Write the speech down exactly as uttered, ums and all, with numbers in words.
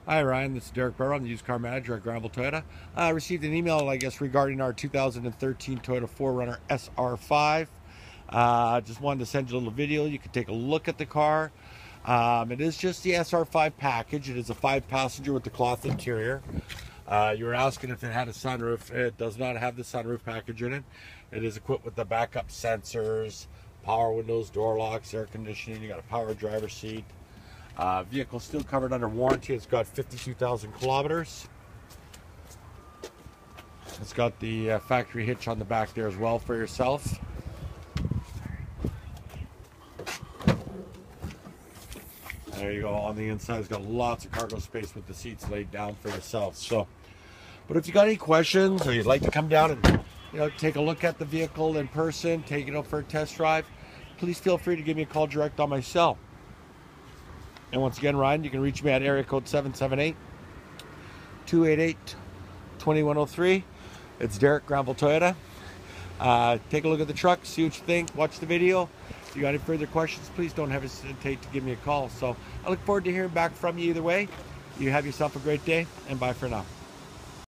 Hi Ryan, this is Derek Barrow. I'm the used car manager at Granville Toyota. I received an email, I guess, regarding our two thousand thirteen Toyota four runner S R five. I uh, just wanted to send you a little video. You can take a look at the car. Um, it is just the S R five package. It is a five passenger with the cloth interior. Uh, you were asking if it had a sunroof. It does not have the sunroof package in it. It is equipped with the backup sensors, power windows, door locks, air conditioning. You got a power driver seat. Uh, vehicle still covered under warranty. It's got fifty-two thousand kilometers. It's got the uh, factory hitch on the back there as well for yourself. There you go. On the inside, it's got lots of cargo space with the seats laid down for yourself. So, but if you got any questions or you'd like to come down and you know take a look at the vehicle in person, take it out for a test drive, please feel free to give me a call direct on my cell. And once again, Ryan, you can reach me at area code seven seven eight, two eight eight, two one zero three. It's Derek, Granville Toyota. Uh, take a look at the truck, see what you think, watch the video. If you got any further questions, please don't hesitate to give me a call. So I look forward to hearing back from you either way. You have yourself a great day, and bye for now.